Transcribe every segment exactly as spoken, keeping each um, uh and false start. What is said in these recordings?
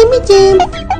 มไม่เจม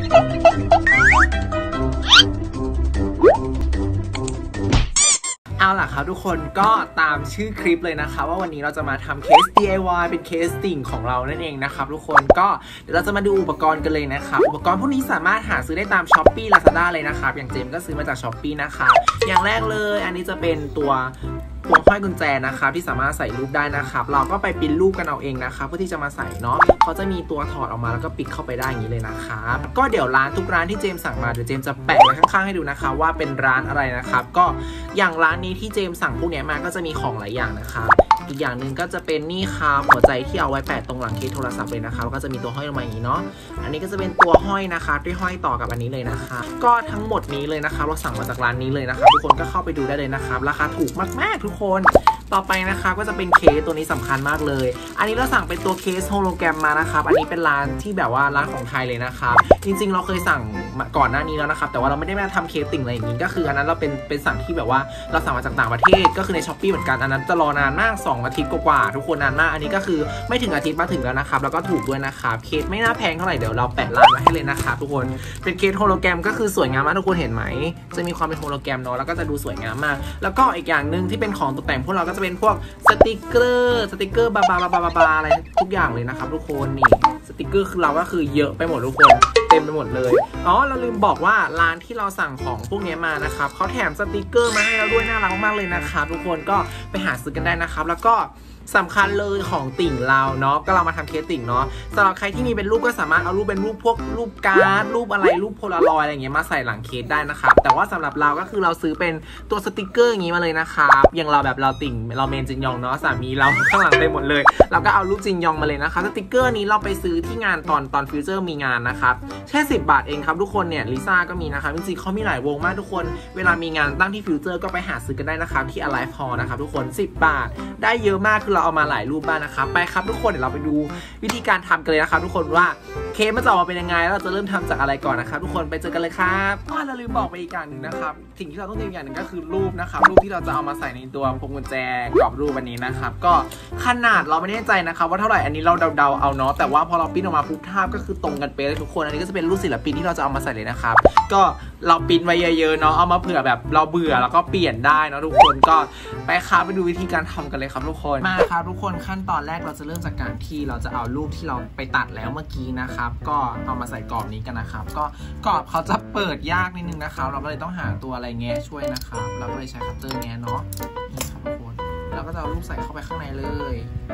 เอาล่ะครับทุกคนก็ตามชื่อคลิปเลยนะคะว่าวันนี้เราจะมาทำเคส ดี ไอ วาย เป็นเคสติ่งของเรานั่นเองนะครับทุกคนก็เดี๋ยวเราจะมาดูอุปกรณ์กันเลยนะครับอุปกรณ์พวกนี้สามารถหาซื้อได้ตาม ช้อปปี้ ลาซาด้า เลยนะครับอย่างเจมก็ซื้อมาจาก ช้อปปี้ นะคะอย่างแรกเลยอันนี้จะเป็นตัวพวงห้อยกุญแจนะครับที่สามารถใส่รูปได้นะครับเราก็ไปปริ้นรูปกันเอาเองนะครับเพื่อที่จะมาใส่เนาะเขาจะมีตัวถอดออกมาแล้วก็ปิดเข้าไปได้อย่างนี้เลยนะครับก็เดี๋ยวร้านทุกร้านที่เจมสั่งมาเดี๋ยวเจมจะแปะไว้ข้างๆให้ดูนะคะว่าเป็นร้านอะไรนะครับก็อย่างร้านนี้ที่เจมสั่งพวกนี้มาก็จะมีของหลายอย่างนะครับอีกอย่างหนึ่งก็จะเป็นนี่ครับหัวใจที่เอาไว้แปะตรงหลังเคสโทรศัพท์เลยนะครับแล้วก็จะมีตัวห้อยลงมาอย่างนี้เนาะอันนี้ก็จะเป็นตัวห้อยนะคะที่ห้อยต่อกับอันนี้เลยนะคะก็ทั้งหมดนี้เลยนะครับเราสั่งมาจากร้านนี้เลยนะครับทุกคนก็เข้าไปดูได้เลยนะครับราคาถูกมากๆทุกคนต่อไปนะครับก็จะเป็นเคสตัวนี้สำคัญมากเลยอันนี้เราสั่งเป็นตัวเคสโฮโลแกรมมานะครับอันนี้เป็นร้านที่แบบว่าร้านของไทยเลยนะครับจริงๆเราเคยสั่งก่อนหน้านี้แล้วนะครับแต่ว่าเราไม่ได้มาทำเคสติ่งอะไรอย่างนี้ก็คืออันนั้นเราเป็นเป็นสั่งที่แบบว่าเราสั่งมาจากต่างประเทศก็คือใน ช้อปปี้ เหมือนกันอันนั้นจะรอนานมากสองอาทิตย์กว่าๆทุกคนนานมากอันนี้ก็คือไม่ถึงอาทิตย์มาถึงแล้วนะครับแล้วก็ถูกด้วยนะครับเคสไม่น่าแพงเท่าไหร่เดี๋ยวเราแปะร้านไว้ให้เลยนะครับทุกคนเป็นเคสโฮโลแกรมก็คือสวยงามมากทุกคนเห็นไหมจะมีความเป็นโฮโลแกรมเนาะแล้วก็จะดูสวยงามมากแล้วก็อีกอย่างหนึ่งที่เป็นของตกแต่งพวกเราก็จะเป็นพวกสติกเกอร์สติกเกอร์บาบาบาบาบาอะไรทุกอย่างเลยนะครับทุกคนนี่สติกเกอร์คือเราก็คือเยอะไปหมดทุกคนเต็มไปหมดเลยอ๋อเราลืมบอกว่าร้านที่เราสั่งของพวกนี้มานะครับเขาแถมสติกเกอร์มาให้เราด้วยน่ารักมากเลยนะครับทุกคนก็ไปหาซื้อกันได้นะครับแล้วก็สำคัญเลยของติ่งเราเนาะก็เรามาทำเคสติ่งเนาะสำหรับใครที่มีเป็นรูปก็สามารถเอารูปเป็นรูปพวกรูปการ์ดรูปอะไรรูปโพลารอยด์อะไรอย่างเงี้ยมาใส่หลังเคสได้นะครับแต่ว่าสำหรับเราก็คือเราซื้อเป็นตัวสติกเกอร์อย่างงี้มาเลยนะครับอย่างเราแบบเราติ่งเราเมนจินยองเนาะสามีเราข้างหลังไปหมดเลยเราก็เอารูปจินยองมาเลยนะคะสติกเกอร์นี้เราไปซื้อที่งานตอนตอนฟิวเจอร์มีงานนะครับแค่สิบบาทเองครับทุกคนเนี่ยลิซ่าก็มีนะครับจริงๆเขามีหลายวงมากทุกคนเวลามีงานตั้งที่ฟิวเจอร์ก็ไปหาซื้อกันได้นะครับที่ Alive Hall นะครับทุกคนสิบบาทได้เยอะมากคือเราเอามาหลายรูปบ้างนะครับไปครับทุกคนเดี๋ยวเราไปดูวิธีการทำกันเลยนะครับทุกคนว่าเคสมันจะออกมาเป็นยังไงแล้วเราจะเริ่มทำจากอะไรก่อนนะครับทุกคนไปเจอกันเลยครับก็เราลืมบอกไปอีกอย่างหนึ่งนะครับสิ่งที่เราต้องเตรียมอย่างหนึ่งก็คือรูปนะครับรูปที่เราจะเอามาใส่ในตัวพวงกุญแจกรอบรูปอันนี้นะครับก็ขนาดเราไม่แน่ใจนะครับว่าเท่าไหร่อันนี้เราเดาๆเอาเนาะแต่ว่าพอเราปิ้นออกมาปุ๊บภาพก็คือตรงกันเป๊ะเลยทุกคนอันนี้ก็จะเป็นรูปศิลปินที่เราจะเอามาใส่เลยนะครับก็เราปิ้นไว้เยอะๆเนาะเอามาเผื่อแบบเราเบื่อแล้วก็เปลี่ยนได้นะทุกคนก็ไปครับไปดูวิธีการทำกันเลยครับทุกคนมาครับทุกคนขั้นตอนแรกเราจะเริ่มจากการที่เราจะเอารูปที่เราไปตัดแล้วเมื่อกี้นะครับก็เอามาใส่กรอบนี้กันนะครับก็กรอบเขาจะเปิดยากนิดนึงนะครับเราก็เลยต้องหาตัวอะไรแงะช่วยนะครับเราก็เลยใช้คัตเตอร์แงะเนาะนี่ครับทุกคนเราก็จะเอารูปใส่เข้าไปข้างในเลย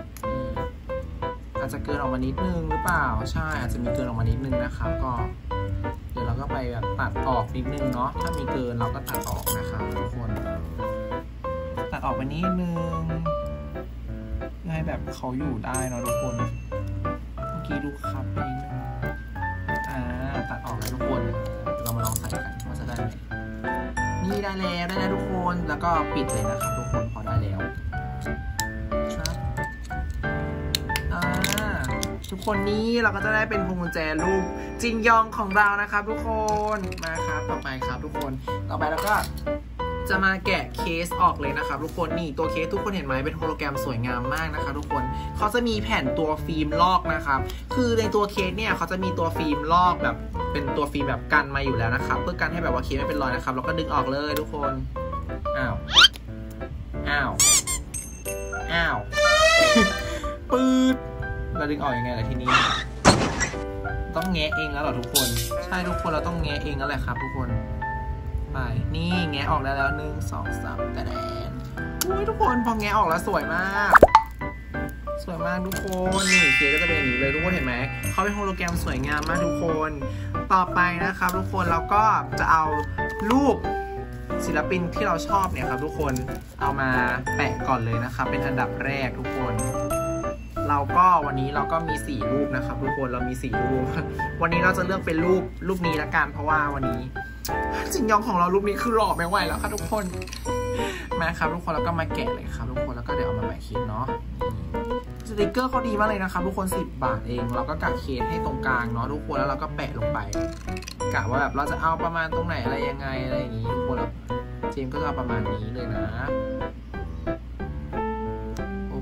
อาจจะเกินออกมานิดนึงหรือเปล่าใช่อาจจะมีเกินออกมานิดนึงนะครับก็เดี๋ยวเราก็ไปแบบตัดออกนิดนึงเนาะถ้ามีเกินเราก็ตัดออกนะครับทุกคนตัดออกไปนิดนึงเพื่อให้แบบเขาอยู่ได้เนาะทุกคนเมื่อกี้ดูครับไปนิดนึงอ่าตัดออกแล้วทุกคนเดี๋ยวเรามาลองใส่กันว่าจะได้ไหมนี่ได้แล้วได้แล้วทุกคนแล้วก็ปิดเลยนะครับทุกคนพอได้แล้วครับอ่าทุกคนนี้เราก็จะได้เป็นพวงกุญแจรูปจินยองของเรานะครับทุกคนมาครับต่อไปครับทุกคนต่อไปแล้วก็จะมาแกะเคสออกเลยนะครับทุกคนนี่ตัวเคสทุกคนเห็นไหมเป็นโฮโลแกรมสวยงามมากนะคะทุกคนเขาจะมีแผ่นตัวฟิล์มลอกนะครับคือในตัวเคสเนี่ยเขาจะมีตัวฟิล์มลอกแบบเป็นตัวฟิล์มแบบกันมาอยู่แล้วนะครับเพื่อกันให้แบบว่าเคสไม่เป็นรอยนะครับแล้วก็ดึงออกเลยทุกคนอ้าวอ้าวอ้าวปืดเราดึงออกยังไงล่ะทีนี้ต้องแงะเองแล้วเหรอทุกคนใช่ทุกคนเราต้องแงะเองแล้วแหละครับทุกคนไปนี่แงะออกแล้วแล้วหนึ่งสองสามกระแดนอุ้ยทุกคนพอแงะออกแล้วสวยมากสวยมากทุกคนนี่เคก็จะเป็นอย่างนี้เลยทุกคนเห็นไหมเขาเป็นโฮโลแกรมสวยงามมากทุกคนต่อไปนะครับทุกคนเราก็จะเอารูปศิลปินที่เราชอบเนี่ยครับทุกคนเอามาแปะก่อนเลยนะครับเป็นอันดับแรกทุกคนเราก็วันนี้เราก็มีสี่รูปนะครับทุกคนเรามีสี่รูปวันนี้เราจะเลือกเป็นรูปรูปนี้ละกันเพราะว่าวันนี้จินยองของเรารูปนี้คือหล่อไม่ไหวแล้วครับทุกคนมาครับทุกคนแล้วก็มาแกะเลยครับทุกคนแล้วก็เดี๋ยวเอามาแปะเคสเนาะสติกเกอร์เขาดีมากเลยนะครับทุกคนสิบบาทเองเราก็กะเคสให้ตรงกลางเนาะทุกคนแล้วเราก็แปะลงไปกะว่าแบบเราจะเอาประมาณตรงไหนอะไรยังไงอะไรอย่างนี้ทุกคนแล้วเจมก็จะเอาประมาณนี้เลยนะ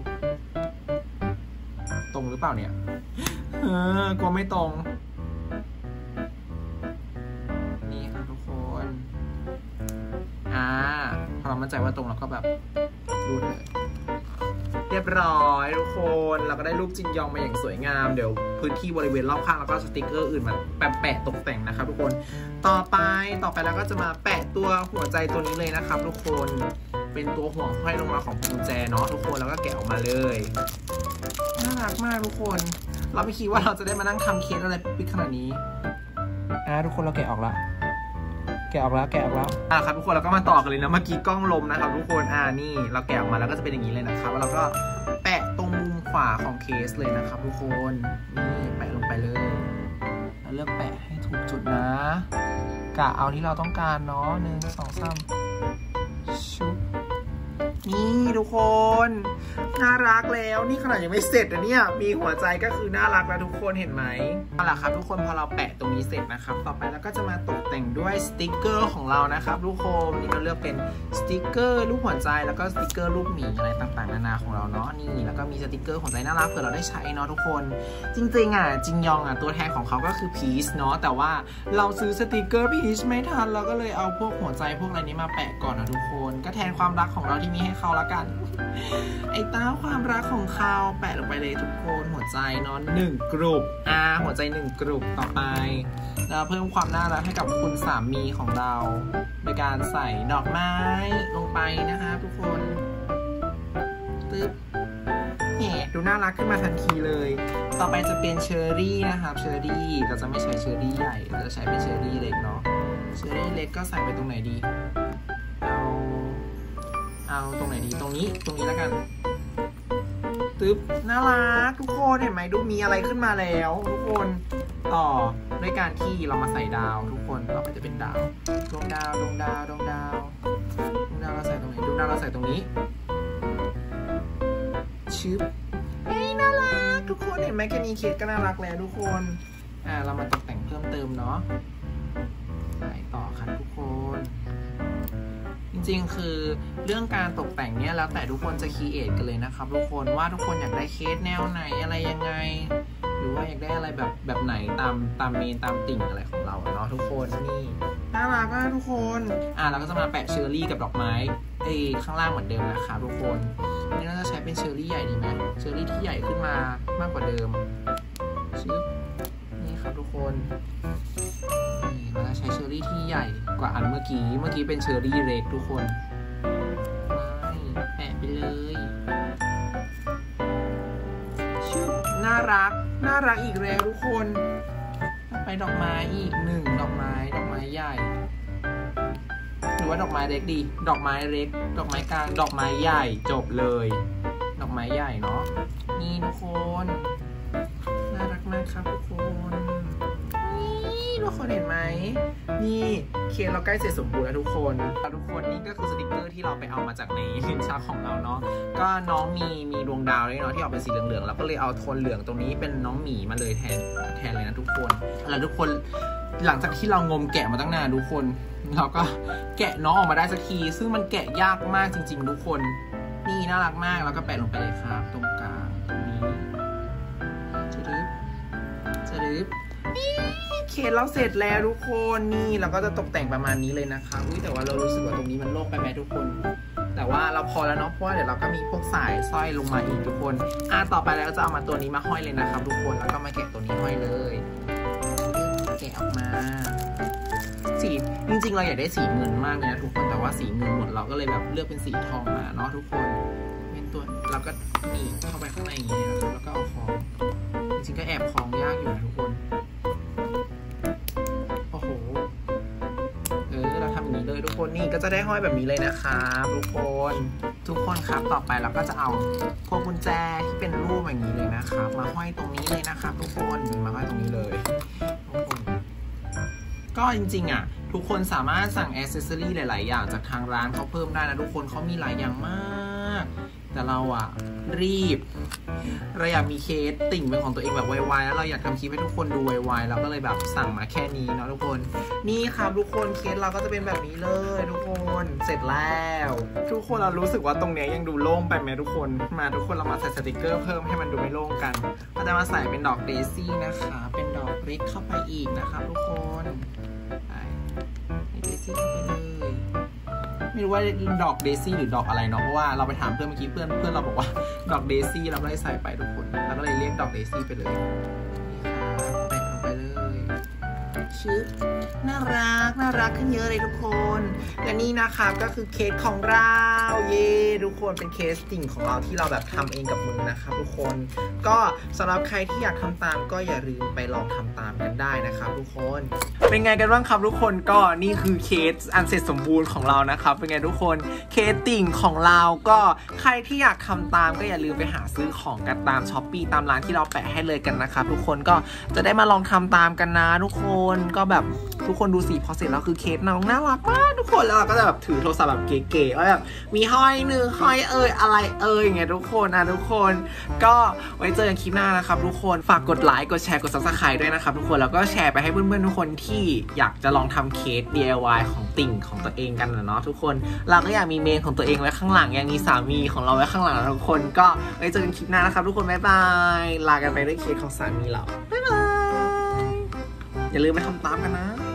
ตรงหรือเปล่าเนี่ยเออกลัวไม่ตรงมั่นใจว่าตรงเราก็แบบรูดเลยเรียบร้อยทุกคนเราก็ได้รูปจินยองมาอย่างสวยงามเดี๋ยวพื้นที่บริเวณรอบข้างแล้วก็สติกเกอร์อื่นมาแปะแปะตกแต่งนะครับทุกคนต่อไปต่อไปเราก็จะมาแปะตัวหัวใจตัวนี้เลยนะครับทุกคนเป็นตัวห่วงห้อยลงมาของกุญแจเนาะทุกคนแล้วก็แกะออกมาเลยน่ารักมากทุกคนเราไม่คิดว่าเราจะได้มานั่งทำเคสอะไรปิ๊กขนาดนี้อ่ะทุกคนเราแกะออกละแกะออกแล้วแกะออกแล้วอ่ะครับทุกคนเราก็มาต่อกันเลยนะเมื่อกี้กล้องลมนะครับทุกคนอ่านี่เราแกะออกมาแล้วก็จะเป็นอย่างนี้เลยนะครับแล้วเราก็แปะตรงมุมขวาของเคสเลยนะครับทุกคนนี่แปะลงไปเลยแล้วเลือกแปะให้ถูกจุดนะกะเอาที่เราต้องการเนาะหนึ่งสองสามชุบนี่ทุกคนน่ารักแล้วนี่ขนาดยังไม่เสร็จนะเนี่ยมีหัวใจก็คือน่ารักแล้วทุกคนเห็นไหมเอาล่ะครับทุกคนพอเราแปะตรงนี้เสร็จนะครับต่อไปเราก็จะมาตกแต่งด้วยสติกเกอร์ของเรานะครับทุกคนนี่เราเลือกเป็นสติกเกอร์รูปหัวใจแล้วก็สติกเกอร์รูปหมีอะไรต่างๆนานาของเราเนาะนี่แล้วก็มีสติกเกอร์หัวใจน่ารักเผื่อเราได้ใช้เนาะทุกคนจริงๆอ่ะจินยองอ่ะตัวแทนของเขาก็คือพีชเนาะแต่ว่าเราซื้อสติกเกอร์พีชไม่ทันเราก็เลยเอาพวกหัวใจพวกอะไรนี้มาแปะก่อนนะทุกคนก็แทนความรักของเราที่มีให้เขาละกันไอ้ต้าความรักของเขาแปะลงไปเลยทุกคนหัวใจเนาะหนึ่งกลุ่มอ่าหัวใจหนึ่งกลุ่มต่อไปเราเพิ่มความน่ารักให้กับคุณสามีของเราโดยการใส่ดอกไม้ลงไปนะคะทุกคนตึ๊บแหมดูน่ารักขึ้นมาทันทีเลยต่อไปจะเป็นเชอร์รี่นะครับเชอร์รี่เราจะไม่ใช้เชอร์รี่ใหญ่เราจะใช้เป็นเชอร์รี่เล็กเนาะเชอร์รี่เล็กก็ใส่ไปตรงไหนดีเอาเอาตรงไหนดีตรงนี้ตรงนี้แล้วกันตึ๊บน่ารักทุกคนเห็นไหมดูมีอะไรขึ้นมาแล้วทุกคนต่อด้วยการที่เรามาใส่ดาวทุกคนเราก็จะเป็นดาวดวงดาวดวงดาวดวงดาวดวงดาวเราใส่ตรงไหนดวงดาวเราใส่ตรงนี้ชึบเฮ้ยน่ารักทุกคนเห็นไหมแค่นี้เคสก็น่ารักแล้วทุกคนอ่าเรามาตกแต่งเพิ่มเติมเนาะใส่ต่อครับทุกคนจริงๆคือเรื่องการตกแต่งเนี่ยแล้วแต่ทุกคนจะคีเอทกันเลยนะครับทุกคนว่าทุกคนอยากได้เคสแนวไหนอะไรยังไงหรือว่าอยากได้อะไรแบบแบบไหนตามตามเมนตามติ่งอะไรของเราเนาะทุกคนนี่น่ารักมากทุกคนอ่ะเราก็จะมาแปะเชอร์รี่กับดอกไม้ไอ้ข้างล่างเหมือนเดิมนะคะทุกคนนี่เราจะใช้เป็นเชอร์รี่ใหญ่ดีไหมเชอร์รี่ที่ใหญ่ขึ้นมามากกว่าเดิมชึบนี่ครับทุกคนนี่เราจะใช้เชอร์รี่ที่ใหญ่กว่าอันเมื่อกี้เมื่อกี้เป็นเชอร์รี่เล็กทุกคนแปะไปเลยชึบน่ารักน่ารักอีกแล้วทุกคนไปดอกไม้อีกหนึ่งดอกไม้ดอกไม้ใหญ่หรือว่าดอกไม้เล็กดีดอกไม้เล็กดอกไม้กลางดอกไม้ใหญ่จบเลยดอกไม้ใหญ่เนาะนี่ทุกคนน่ารักมากครับทุกคนนี่ทุกคนเห็นไหมนี่เคสเราใกล้เสร็จสมบูรณ์แล้วทุกคนทุกคนนี่ก็คือสติกเกอร์ที่เราไปเอามาจากในลิ้นชักของเราเนาะก็น้องมีมีดวงดาวด้วยเนาะที่ออกเป็นสีเหลืองๆแล้วก็เลยเอาโทนเหลืองตรงนี้เป็นน้องหมีมาเลยแทนแทนเลยนะทุกคนแล้วทุกคนหลังจากที่เรางมแกะมาตั้งนานทุกคนเราก็แกะน้องออกมาได้สักทีซึ่งมันแกะยากมากจริงๆทุกคนนี่น่ารักมากแล้วก็แปะลงไปเลยครับตรงกลางตรงนี้จะดึบจะดึบเคสเราเสร็จแล้วทุกคนนี่เราก็จะตกแต่งประมาณนี้เลยนะคะอุ้ยแต่ว่าเรารู้สึกว่าตรงนี้มันโล่งไปไหมทุกคนแต่ว่าเราพอแล้วเนาะเพราะว่าเดี๋ยวเราก็มีพวกสายสร้อยลงมาอีกทุกคนอ่ะต่อไปเราจะเอามาตัวนี้มาห้อยเลยนะครับทุกคนแล้วก็มาแกะตัวนี้ห้อยเลยแกะออกมาสีจริงๆเราอยากได้สีเงินมากเลยนะทุกคนแต่ว่าสีเงินหมดเราก็เลยแบบเลือกเป็นสีทองมาเนาะทุกคนเป็นตัวเราก็หนีบเข้าไปข้างในอย่างนี้นะครับแล้วก็เอาคล้องจริงๆก็แอบคล้องยากอยู่นะทุกคนโอ้โหเออเราทำอย่างนี้เลยทุกคนนี่ก็จะได้ห้อยแบบนี้เลยนะครับทุกคนทุกคนครับต่อไปเราก็จะเอาพวงกุญแจที่เป็นรูปอย่างนี้เลยนะครับมาห้อยตรงนี้เลยนะครับทุกคนมาห้อยตรงนี้เลยก็จริงๆอ่ะทุกคนสามารถสั่งแอ c เซสซอรี่หลายๆอย่างจากทางร้านเขาเพิ่มได้นะทุกคนเขามีหลายอย่างมากแต่เราอ่ะรีบเราอยากมีเคสติ่งเป็นของตัวเองแบบไวๆแล้วเราอยากทำคลิปให้ทุกคนดูไวๆเราก็เลยแบบสั่งมาแค่นี้เนาะทุกคนนี่ครับทุกคนเคสเราก็จะเป็นแบบนี้เลยทุกคนเสร็จแล้วทุกคนเรารู้สึกว่าตรงนี้ยังดูโล่งไปไหมทุกคนมาทุกคนเรามาใส่สติกเกอร์เพิ่มให้มันดูไม่โล่งกันเราจะมาใส่เป็นดอกเดซี่นะคะเป็นดอกเล็กเข้าไปอีกนะครับทุกคนเดซี่เข้าไปเลยไม่รู้ว่าดอกเดซี่หรือดอกอะไรเนาะเพราะว่าเราไปถามเพื่อนเมื่อกี้เพื่อนเพื่อนเราบอกว่าดอกเดซี่เราไม่ได้ใส่ไปทุกคนเราก็เลยเรียกดอกเดซี่ไปเลยไปเอาไปเลยชื่อน่ารักน่ารักขึ้นเยอะเลยทุกคนและนี่นะครับก็คือเค้กของเราเย่ทุกคนเป็นเคสติ่งของเราที่เราแบบทำเองกับมือนะครับทุกคนก็สำหรับใครที่อยากทำตามก็อย่าลืมไปลองทำตามกันได้นะครับทุกคนเป็นไงกันบ้างครับทุกคนก็นี่คือเคสอันเสร็จสมบูรณ์ของเรานะครับเป็นไงทุกคนเคสติ่งของเราก็ใครที่อยากทำตามก็อย่าลืมไปหาซื้อของกันตาม ช้อปปี้ ตามร้านที่เราแปะให้เลยกันนะครับทุกคนก็จะได้มาลองทำตามกันนะทุกคนก็แบบทุกคนดูสิพอเสร็จแล้วคือเคสน้องน่ารักมากทุกคนแล้วเราก็จะแบบถือโทรศัพท์แบบเก๋ๆว่าแบบมีห้อยหนึ่งห้อยเอ่ยอะไรเอ่ยอย่างเงี้ยทุกคนนะทุกคนก็ไว้เจอกันคลิปหน้านะครับทุกคนฝากกดไลค์กดแชร์กด ซับสไครบ์ ด้วยนะครับทุกคนแล้วก็แชร์ไปให้เพื่อนๆทุกคนที่อยากจะลองทำเคส ดี ไอ วาย ของติ่งของตัวเองกันนะเนาะทุกคนเราก็อยากมีเมนของตัวเองไว้ข้างหลังยังมีสามีของเราไว้ข้างหลังทุกคนก็ไว้เจอกันคลิปหน้านะครับทุกคนบ๊ายบายลากันไปด้วยเคสของสามีเราบ๊ายบายอย่าลืมไปทำตามกันนะ